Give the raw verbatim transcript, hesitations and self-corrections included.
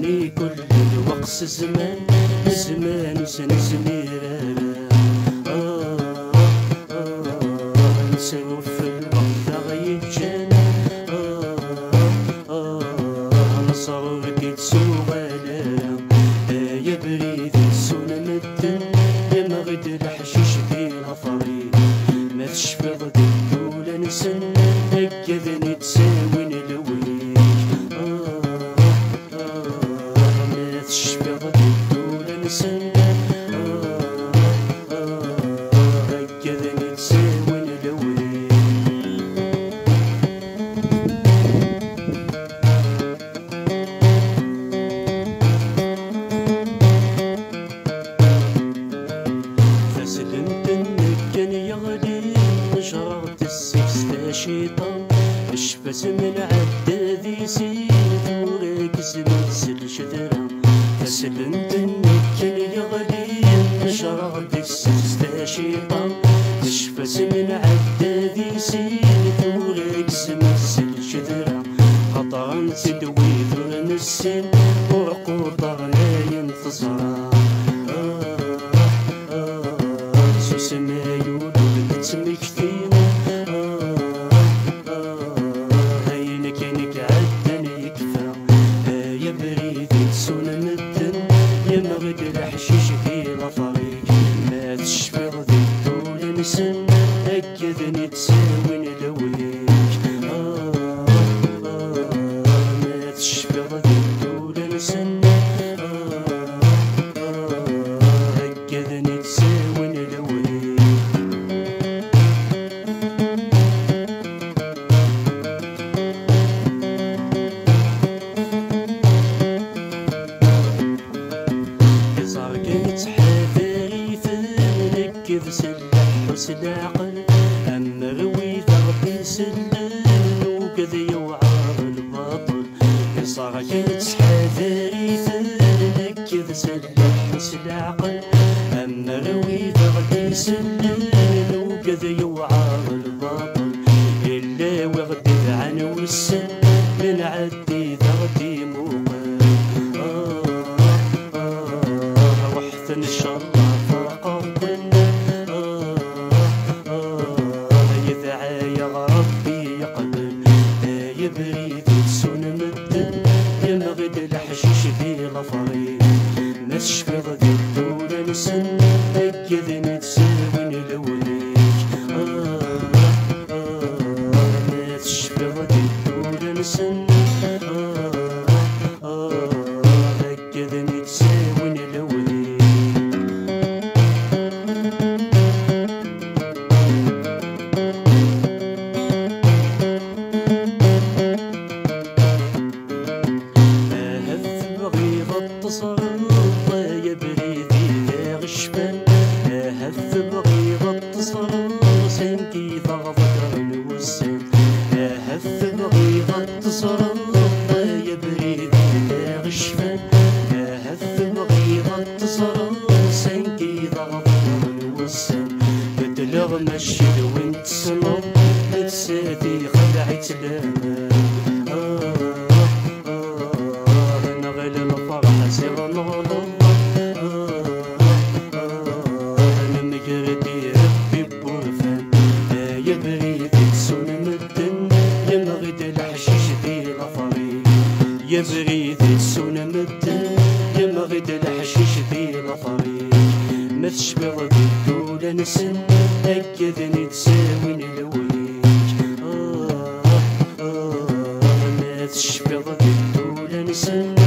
يجيني كل الوقت زمان زمان سنزمير آه آه نسوف في الوقت غيب جانا آه آه نصغر كيت سوغالا يا بريد السونا مدن يا مغد الحشيش في الغفري ما تشفى ضدك ولا نسن هكذا نتساوي نلويك آه آه ما تشفى ضدك ولا نسن آه آه هكذا نتساوي نلويك فسلمت انك كان يغلي شرعت السكس شيطان اشفت من عدادي سيد وراكز منزل شذرة فسلمت انك كان يغلي شرعت السكس شيطان اشفت من عدادي سيد وراكز منزل شذرة خطرا تدوي ذرن السن وعقور ضغنا ينتصرا سمايو تمكتين آه آه هينك هينك عدن يكفى آه يا بريد سونا مدن يا مغد الحشيش في الافاريك ما تشفي ضدك ولا نسن هكذا نتساوي نلويك آه آه ما تشفي ضدك ولا نسن آه آه هكذا نتساوي نلويك كيف سلح وسلاقل أما غوي ثغبي سلل وكذا يوعر الباطل صار كنت حذري ثلك كيف سلح وسلاقل أما غوي ثغبي سلل وكذا يوعر الباطل إلا وغدد عن والسن من عدي ثغدي موقل آه آه وحث إن شاء الله فقبل يا بريد سونا مدن يا مغد الحشيش في الافاريك ما تشفي ضدك ولا نسن هكذا نتساوي نلويك آه آه ما تشفي ضدك ولا نسن آه آه هكذا نتساوي نلويك يا بريدي يا غشفان هف بغيض التصر سنكي ضغطك الوسن هف بغيض التصر يا بريدي يا غشفان هف بغيض التصر سنكي ضغطك الوسن بتلغ مشي وانت سنط نتساتي خدعت لما سير نغلط أنا مقردي ربي بورفان يا بريد سونا مدن يا مغد الحشيش في الافاريك يا بريد سونا مدن يا مغد الحشيش في الافاريك ما تشبه ضدك ولا نسن هكذا نتساوي نلويك آه آه ما تشبه ضدك ولا نسن